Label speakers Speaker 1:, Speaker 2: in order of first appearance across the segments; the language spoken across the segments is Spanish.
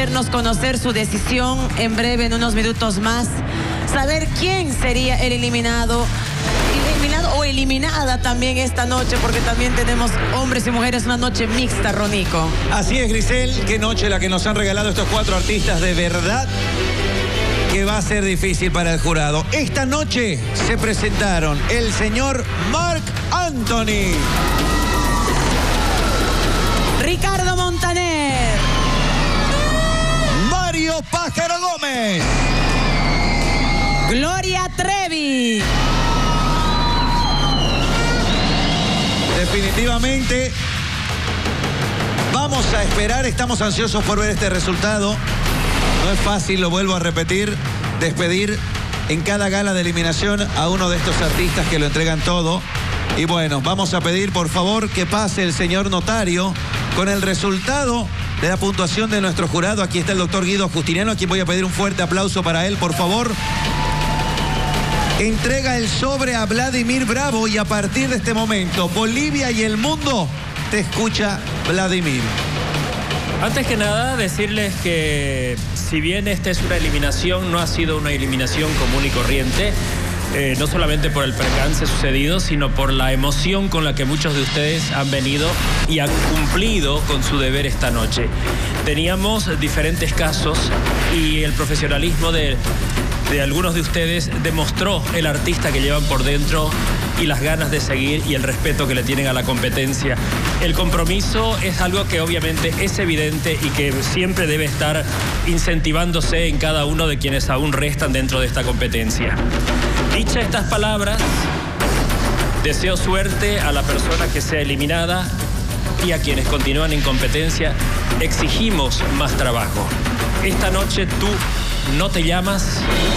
Speaker 1: hacernos conocer su decisión en breve, en unos minutos más. Saber quién sería el eliminado o eliminada también esta noche, porque también tenemos hombres y mujeres, una noche mixta, Ronico.
Speaker 2: Así es, Grisel, qué noche la que nos han regalado estos 4 artistas, de verdad que va a ser difícil para el jurado. Esta noche se presentaron el señor Marc Anthony,
Speaker 1: Ricardo Montaner,
Speaker 2: Mario Pájaro Gómez,
Speaker 1: Gloria Trevi.
Speaker 2: Definitivamente vamos a esperar, estamos ansiosos por ver este resultado. No es fácil, lo vuelvo a repetir, despedir en cada gala de eliminación a uno de estos artistas que lo entregan todo. Y bueno, vamos a pedir por favor que pase el señor notario con el resultado de la puntuación de nuestro jurado. Aquí está el doctor Guido Justiniano, a quien voy a pedir un fuerte aplauso para él, por favor. Entrega el sobre a Vladimir Bravo y a partir de este momento, Bolivia y el mundo te escucha, Vladimir.
Speaker 3: Antes que nada, decirles que si bien esta es una eliminación, no ha sido una eliminación común y corriente, no solamente por el percance sucedido, sino por la emoción con la que muchos de ustedes han venido y han cumplido con su deber esta noche. Teníamos diferentes casos y el profesionalismo de algunos de ustedes demostró el artista que llevan por dentro y las ganas de seguir y el respeto que le tienen a la competencia. El compromiso es algo que obviamente es evidente y que siempre debe estar incentivándose en cada uno de quienes aún restan dentro de esta competencia. Dichas estas palabras, deseo suerte a la persona que sea eliminada y a quienes continúan en competencia. Exigimos más trabajo. Esta noche tú no te llamas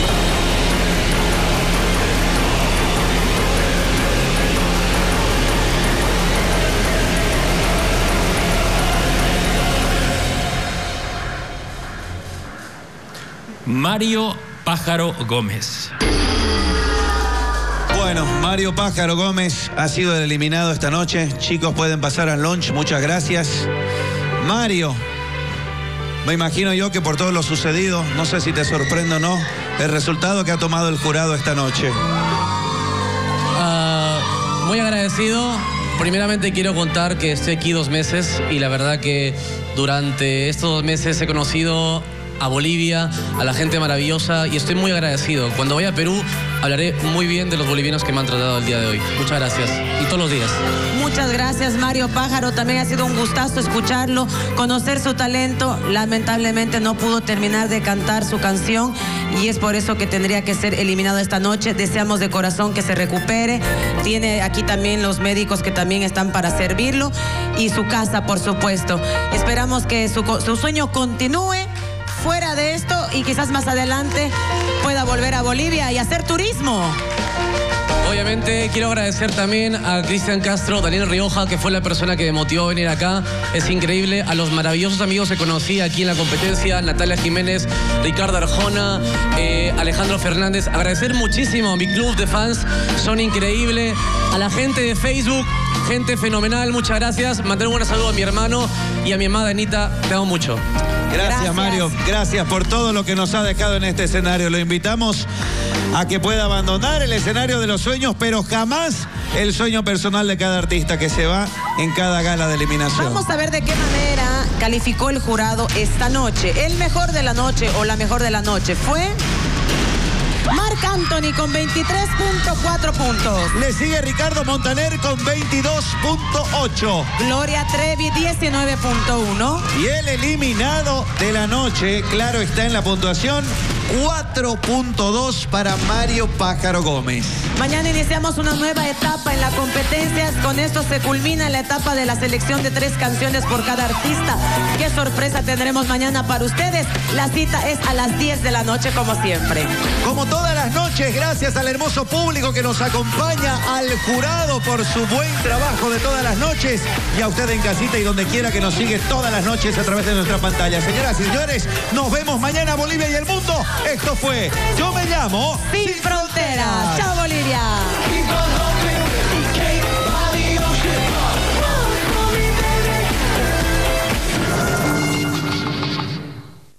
Speaker 3: Mario Pájaro Gómez.
Speaker 2: Bueno, Mario Pájaro Gómez ha sido el eliminado esta noche. Chicos, pueden pasar al lunch. Muchas gracias. Mario, me imagino yo que por todo lo sucedido, no sé si te sorprende o no, el resultado que ha tomado el jurado esta noche.
Speaker 4: Muy agradecido. Primeramente quiero contar que estoy aquí 2 meses y la verdad que durante estos 2 meses he conocido a Bolivia, a la gente maravillosa y estoy muy agradecido. Cuando vaya a Perú hablaré muy bien de los bolivianos que me han tratado el día de hoy. Muchas gracias. Y todos los días.
Speaker 1: Muchas gracias, Mario Pájaro. También ha sido un gustazo escucharlo, conocer su talento. Lamentablemente no pudo terminar de cantar su canción y es por eso que tendría que ser eliminado esta noche. Deseamos de corazón que se recupere. Tiene aquí también los médicos que también están para servirlo y su casa, por supuesto. Esperamos que su sueño continúe fuera de esto y quizás más adelante pueda volver a Bolivia y hacer turismo.
Speaker 4: Obviamente quiero agradecer también a Cristian Castro, Daniel Rioja, que fue la persona que me motivó a venir acá. Es increíble. A los maravillosos amigos que conocí aquí en la competencia, Natalia Jiménez, Ricardo Arjona, Alejandro Fernández. Agradecer muchísimo a mi club de fans, son increíbles. A la gente de Facebook, gente fenomenal, muchas gracias. Mandar un buen saludo a mi hermano y a mi amada Anita, te amo mucho.
Speaker 2: Gracias, Mario. Gracias por todo lo que nos ha dejado en este escenario. Lo invitamos a que pueda abandonar el escenario de los sueños, pero jamás el sueño personal de cada artista que se va en cada gala de eliminación.
Speaker 1: Vamos a ver de qué manera calificó el jurado esta noche. El mejor de la noche o la mejor de la noche fue Marc Anthony con 23.4 puntos.
Speaker 2: Le sigue Ricardo Montaner con 22.8.
Speaker 1: Gloria Trevi 19.1.
Speaker 2: Y el eliminado de la noche, claro está en la puntuación, 4.2 para Mario Pájaro Gómez.
Speaker 1: Mañana iniciamos una nueva etapa en la competencia. Con esto se culmina la etapa de la selección de 3 canciones por cada artista. Qué sorpresa tendremos mañana para ustedes. La cita es a las 10 de la noche como siempre.
Speaker 2: Como todas las noches, gracias al hermoso público que nos acompaña, al jurado por su buen trabajo de todas las noches y a usted en casita y donde quiera que nos sigue todas las noches a través de nuestra pantalla. Señoras y señores, nos vemos mañana, Bolivia y el mundo. Esto fue Yo Me Llamo
Speaker 1: Sin Fronteras. Chao, Bolivia.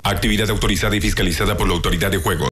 Speaker 5: Actividad autorizada y fiscalizada por la Autoridad de Juegos.